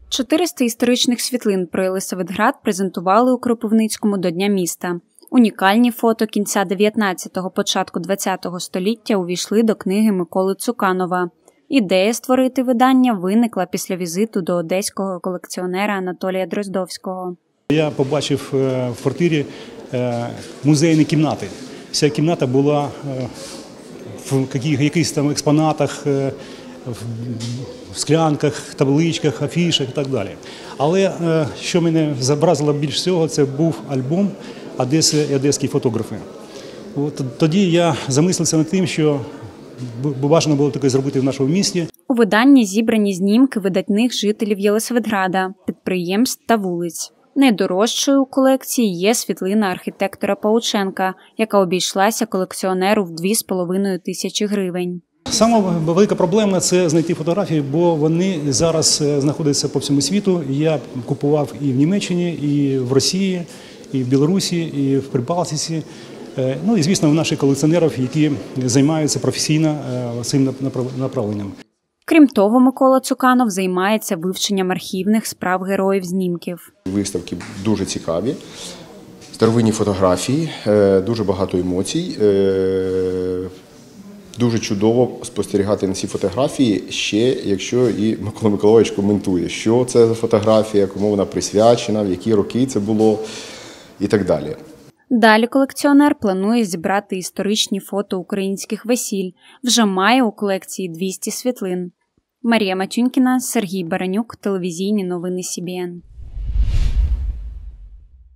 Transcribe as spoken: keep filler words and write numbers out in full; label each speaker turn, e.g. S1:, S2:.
S1: чотириста історичних світлин про Єлисаветград презентували у Кропивницькому до Дня міста. Унікальні фото кінця дев'ятнадцятого – початку двадцятого століття увійшли до книги Миколи Цуканова. Ідея створити видання виникла після візиту до одеського колекціонера Анатолія Дроздовського.
S2: Я побачив в квартирі музейні кімнати. Вся кімната була в якихось там експонатах, в склянках, табличках, афішах і так далі. Але що мене зобразило більш всього, це був альбом Одеси і одеські фотографи. От тоді я замислився над тим, що бажано було таке зробити в нашому місті.
S1: У виданні зібрані знімки видатних жителів Єлисаветграда, підприємств та вулиць. Найдорожчою у колекції є світлина архітектора Павученка, яка обійшлася колекціонеру в дві з половиною тисячі гривень.
S2: Сама велика проблема – це знайти фотографії, бо вони зараз знаходяться по всьому світу. Я купував і в Німеччині, і в Росії, і в Білорусі, і в Прибалтиці. Ну і, звісно, в наших колекціонерів, які займаються професійно цим направленням.
S1: Крім того, Микола Цуканов займається вивченням архівних справ героїв знімків.
S3: Виставки дуже цікаві, старовинні фотографії, дуже багато емоцій. Дуже чудово спостерігати на ці фотографії, ще якщо і Микола Миколайович коментує, що це за фотографія, кому вона присвячена, в які роки це було і так далі.
S1: Далі колекціонер планує зібрати історичні фото українських весіль. Вже має у колекції двісті світлин. Марія Матюнькіна, Сергій Баранюк, телевізійні новини Сі Бі Ен.